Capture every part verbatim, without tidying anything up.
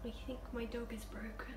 I think my dog is broken.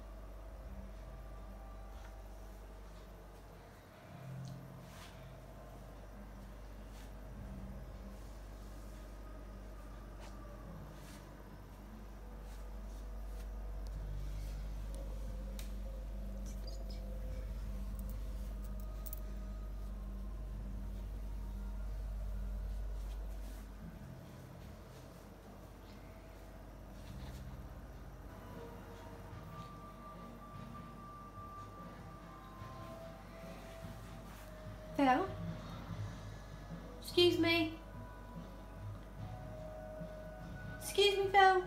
Phil? Excuse me? Excuse me, Phil?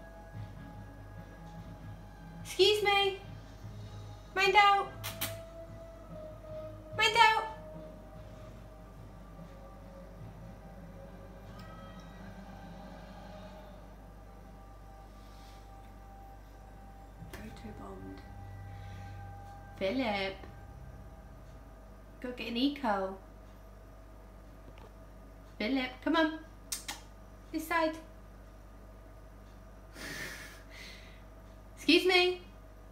Excuse me? Mind out? Mind out? Photobombed. Philip. Go get an eco. Philip, come on. This side. Excuse me.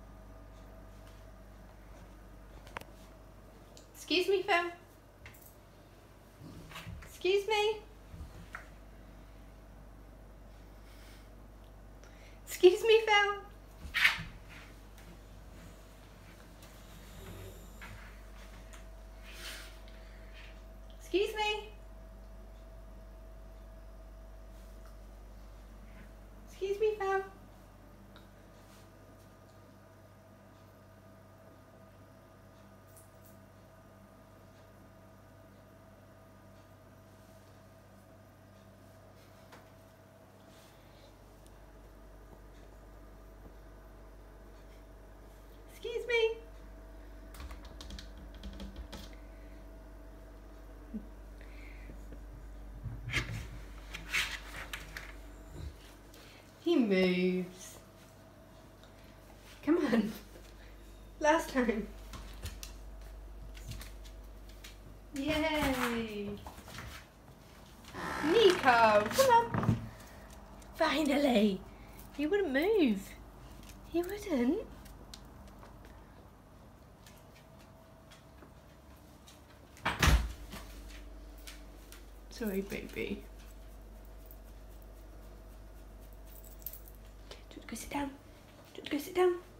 Excuse me, Phil. Excuse me. Excuse me, Phil. Excuse me. Excuse me, Phil. Excuse me. He moves. Come on. Last time. Yay. Nico, come on. Finally. He wouldn't move. He wouldn't. Sorry, baby. Do you want to go sit down? Do you want to go sit down?